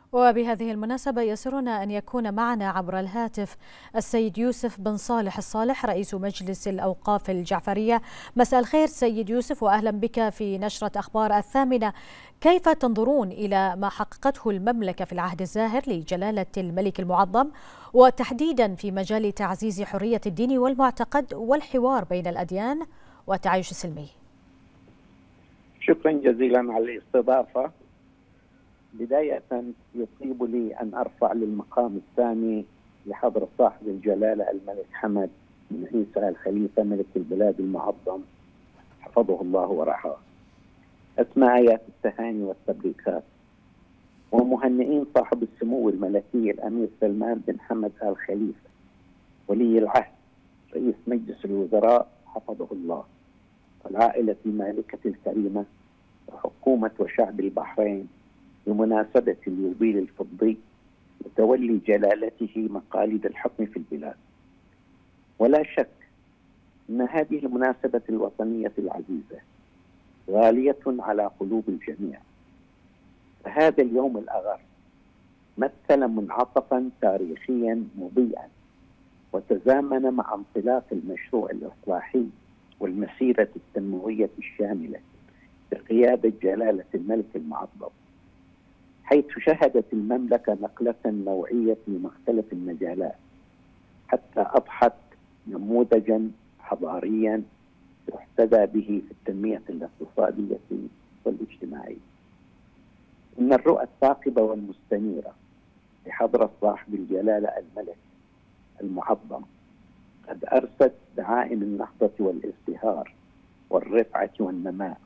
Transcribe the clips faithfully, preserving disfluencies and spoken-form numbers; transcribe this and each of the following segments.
وبهذه المناسبة يسرنا أن يكون معنا عبر الهاتف السيد يوسف بن صالح الصالح رئيس مجلس الأوقاف الجعفرية. مساء الخير سيد يوسف، وأهلا بك في نشرة أخبار الثامنة. كيف تنظرون إلى ما حققته المملكة في العهد الزاهر لجلالة الملك المعظم، وتحديدا في مجال تعزيز حرية الدين والمعتقد والحوار بين الأديان والتعايش السلمي؟ شكرا جزيلا على الاستضافة. بداية يطيب لي أن أرفع للمقام الثاني لحضرة صاحب الجلالة الملك حمد بن عيسى الخليفة ملك البلاد المعظم حفظه الله ورعاه أسماء آيات التهاني والتبريكات، ومهنئين صاحب السمو الملكي الأمير سلمان بن حمد آل خليفة ولي العهد رئيس مجلس الوزراء حفظه الله، والعائلة المالكة الكريمة وحكومة وشعب البحرين بمناسبة اليوبيل الفضي وتولي جلالته مقاليد الحكم في البلاد. ولا شك أن هذه المناسبة الوطنية العزيزة غالية على قلوب الجميع، فهذا اليوم الأغر مثل منعطفا تاريخيا مضيئا وتزامن مع انطلاق المشروع الإصلاحي والمسيرة التنموية الشاملة بقيادة جلالة الملك المعظم، حيث شهدت المملكة نقلة نوعية في مختلف المجالات حتى أضحت نموذجا حضاريا يحتذى به في التنمية الاقتصادية والاجتماعية. إن الرؤى الثاقبة والمستنيرة لحضرة صاحب الجلالة الملك المعظم قد أرست دعائم النهضة والازدهار والرفعة والنماء،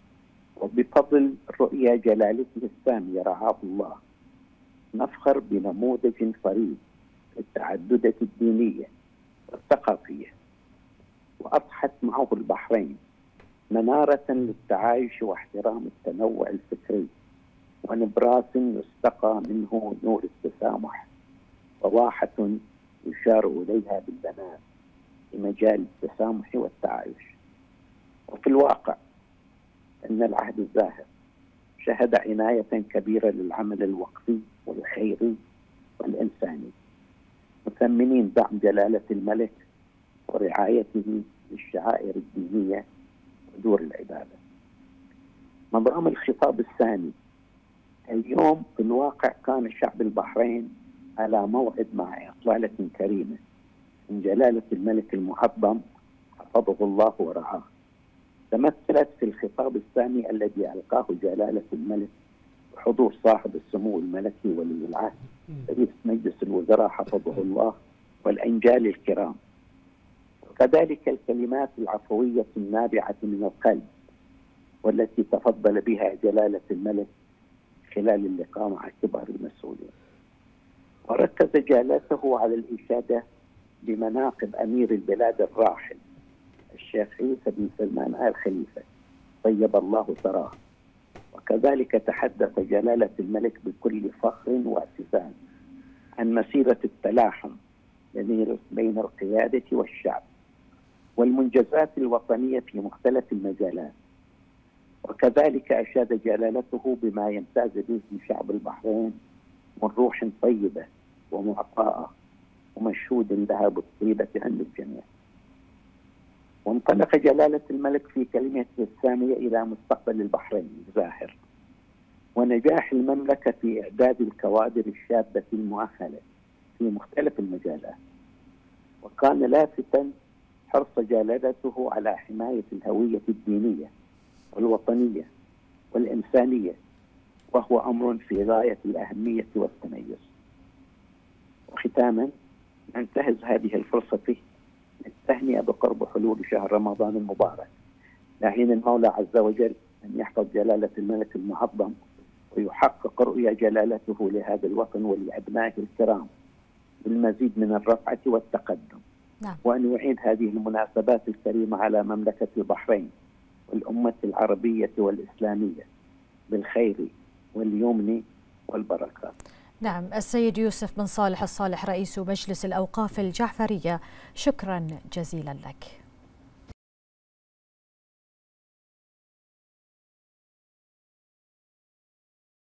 وبفضل رؤيا جلالته السامية رعاه الله نفخر بنموذج فريد للتعددة الدينية والثقافية، وأضحت معه البحرين منارة للتعايش واحترام التنوع الفكري، ونبراس يستقى منه نور التسامح، وواحة يشار إليها بالبنات في مجال التسامح والتعايش. وفي الواقع أن العهد الزاهر شهد عناية كبيرة للعمل الوقفي والخيري والإنساني، مثمنين دعم جلالة الملك ورعايته للشعائر الدينية ودور العبادة. نظام الخطاب الثاني اليوم في الواقع كان شعب البحرين على موعد مع إطلالة كريمة من جلالة الملك المعظم حفظه الله ورعاه، تمثلت في الخطاب الثاني الذي ألقاه جلالة الملك بحضور صاحب السمو الملكي ولي العهد رئيس مجلس الوزراء حفظه الله والأنجال الكرام، وكذلك الكلمات العفوية النابعة من القلب والتي تفضل بها جلالة الملك خلال اللقاء مع كبار المسؤولين. وركز جلالته على الإشادة بمناقب أمير البلاد الراحل الشيخ عيسى بن سلمان آل خليفة طيب الله ثراه، وكذلك تحدث جلالة الملك بكل فخر واعتزاز عن مسيرة التلاحم بين القيادة والشعب والمنجزات الوطنية في مختلف المجالات، وكذلك أشاد جلالته بما يمتاز به شعب البحرين من روح طيبة ومعطاءة ومشهود لها بالطيبة عند الجميع. وانطلق جلالة الملك في كلمته السامية إلى مستقبل البحرين الزاهر ونجاح المملكة في إعداد الكوادر الشابة المؤهلة في مختلف المجالات، وكان لافتا حرص جلالته على حماية الهوية الدينية والوطنية والإنسانية، وهو أمر في غاية الأهمية والتميز. وختاما ننتهز هذه الفرصة التهنئة بقرب حلول شهر رمضان المبارك، داعين المولى عز وجل أن يحفظ جلالة الملك المعظم ويحقق رؤيا جلالته لهذا الوطن ولأبنائه الكرام بالمزيد من الرفعة والتقدم. نعم. وأن يعيد هذه المناسبات الكريمة على مملكة البحرين والأمة العربية والإسلامية بالخير واليمن والبركات. نعم، السيد يوسف بن صالح الصالح رئيس مجلس الأوقاف الجعفرية، شكرا جزيلا لك.